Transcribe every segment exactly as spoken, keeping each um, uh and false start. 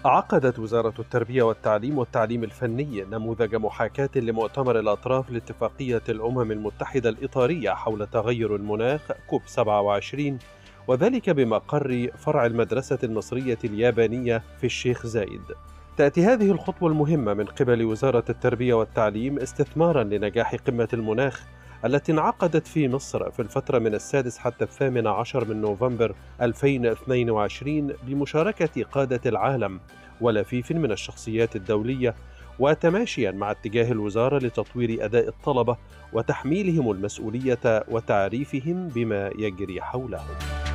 عقدت وزارة التربية والتعليم والتعليم الفني نموذج محاكاة لمؤتمر الأطراف لاتفاقية الأمم المتحدة الإطارية حول تغير المناخ كوب سبعة وعشرين، وذلك بمقر فرع المدرسة المصرية اليابانية في الشيخ زايد. تأتي هذه الخطوة المهمة من قبل وزارة التربية والتعليم استثمارا لنجاح قمة المناخ التي انعقدت في مصر في الفترة من السادس حتى الثامن عشر من نوفمبر ألفين واثنين وعشرين بمشاركة قادة العالم ولفيف من الشخصيات الدولية، وتماشيا مع اتجاه الوزارة لتطوير أداء الطلبة وتحميلهم المسؤولية وتعريفهم بما يجري حولهم.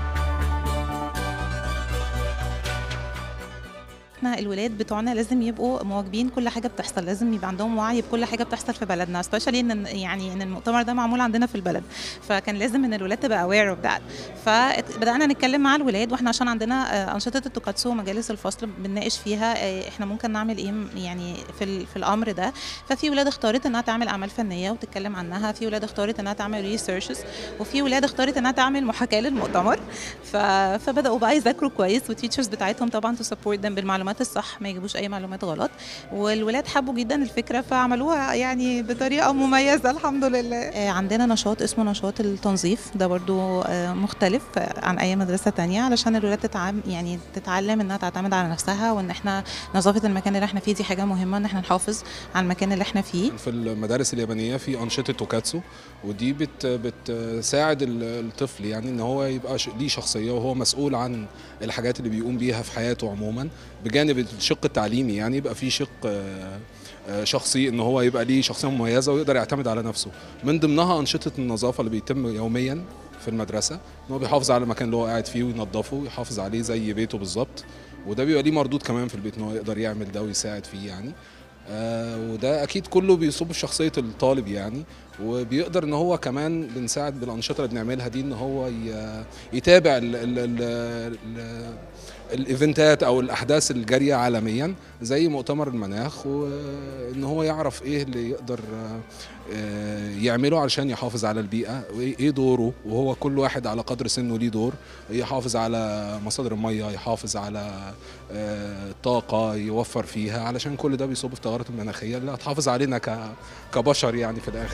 احنا الولاد بتوعنا لازم يبقوا مواكبين كل حاجه بتحصل، لازم يبقى عندهم وعي بكل حاجه بتحصل في بلدنا، سبيشالي ان يعني ان المؤتمر ده معمول عندنا في البلد، فكان لازم ان الولاد تبقى اوير اوف ذات. فبدانا نتكلم مع الولاد، واحنا عشان عندنا انشطه التوكاتسو ومجالس الفصل بنناقش فيها احنا ممكن نعمل ايه يعني في في الامر ده. ففي ولاد اختارت انها تعمل اعمال فنيه وتتكلم عنها، في ولاد اختارت انها تعمل ريسيرشز، وفي ولاد اختارت انها تعمل محاكاه للمؤتمر. فبداوا بقى يذاكروا كويس، والتيتشرز بتاعتهم طبعا تو سبورت ذم بالمعلومات الصح، ما يجيبوش اي معلومات غلط. والولاد حبوا جدا الفكره فعملوها يعني بطريقه مميزه الحمد لله. عندنا نشاط اسمه نشاط التنظيف، ده برضو مختلف عن اي مدرسه تانية علشان الولاد تتعلم يعني تتعلم انها تعتمد على نفسها، وان احنا نظافه المكان اللي احنا فيه دي حاجه مهمه، ان احنا نحافظ على المكان اللي احنا فيه. في المدارس اليابانيه في انشطه توكاتسو، ودي بت بتساعد الطفل يعني ان هو يبقى ليه شخصيه وهو مسؤول عن الحاجات اللي بيقوم بيها في حياته عموما، بجانب الشق التعليمي يعني يبقى في شق شخصي ان هو يبقى ليه شخصيه مميزه ويقدر يعتمد على نفسه. من ضمنها انشطه النظافه اللي بيتم يوميا في المدرسه، ان هو بيحافظ على المكان اللي هو قاعد فيه وينظفه ويحافظ عليه زي بيته بالظبط، وده بيبقى ليه مردود كمان في البيت ان هو يقدر يعمل ده ويساعد فيه يعني. آه وده اكيد كله بيصب في شخصيه الطالب يعني، وبيقدر ان هو كمان بنساعد بالانشطه اللي بنعملها دي ان هو يتابع ال ال ال ال الايفنتات او الاحداث الجاريه عالميا زي مؤتمر المناخ، وان هو يعرف ايه اللي يقدر يعمله علشان يحافظ على البيئه وايه دوره، وهو كل واحد على قدر سنه ليه دور، يحافظ على مصادر الميه، يحافظ على الطاقه يوفر فيها، علشان كل ده بيصب في التغيرات المناخيه اللي هتحافظ علينا كبشر يعني في الاخر.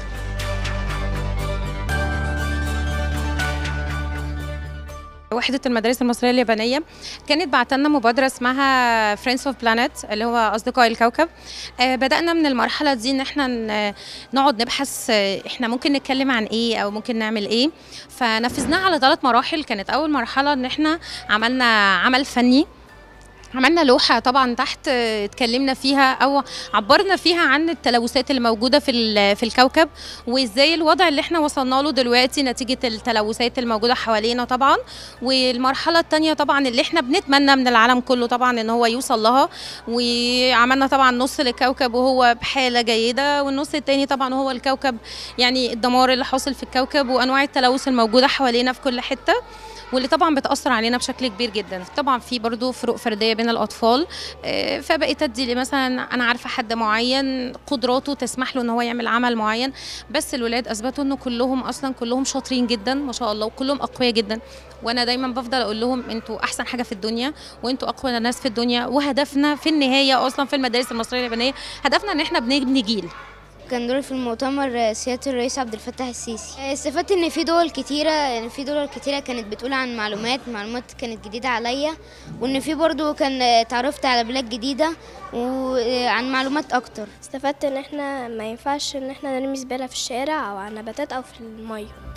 وحدة المدارس المصرية اليابانية كانت بعتلنا مبادرة اسمها Friends of Planet اللي هو أصدقاء الكوكب. بدأنا من المرحلة دي إن احنا نقعد نبحث احنا ممكن نتكلم عن ايه أو ممكن نعمل ايه، فنفذناها على ثلاث مراحل. كانت أول مرحلة إن احنا عملنا عمل فني، عملنا لوحة طبعا تحت اتكلمنا فيها او عبرنا فيها عن التلوثات اللي موجودة في في الكوكب، وازاي الوضع اللي احنا وصلنا له دلوقتي نتيجة التلوثات الموجودة حوالينا طبعا. والمرحلة الثانية طبعا اللي احنا بنتمنى من العالم كله طبعا ان هو يوصل لها، وعملنا طبعا نص للكوكب وهو بحالة جيدة، والنص الثاني طبعا هو الكوكب يعني الدمار اللي حاصل في الكوكب وانواع التلوث الموجودة حوالينا في كل حتة، واللي طبعا بتأثر علينا بشكل كبير جدا. طبعا في برضو فروق فردية بين الأطفال، فبقيت أدي مثلا أنا عارفة حد معين قدراته تسمح له إن هو يعمل عمل معين، بس الولاد أثبتوا إنه كلهم أصلا كلهم شاطرين جدا ما شاء الله، وكلهم أقوياء جدا. وأنا دايما بفضل أقول لهم أنتوا أحسن حاجة في الدنيا، وأنتوا أقوى ناس في الدنيا، وهدفنا في النهاية أصلا في المدارس المصرية اليابانية هدفنا إن إحنا بنبني جيل. كان دوري في المؤتمر سيادة الرئيس عبد الفتاح السيسي. استفدت ان في دول كتيرة يعني في دول كتيرة كانت بتقول عن معلومات معلومات كانت جديدة عليا، وان في برضو كان اتعرفت على بلاد جديدة وعن معلومات اكتر. استفدت ان احنا ما ينفعش ان احنا نرمي زبالة في الشارع او على نباتات او في المية.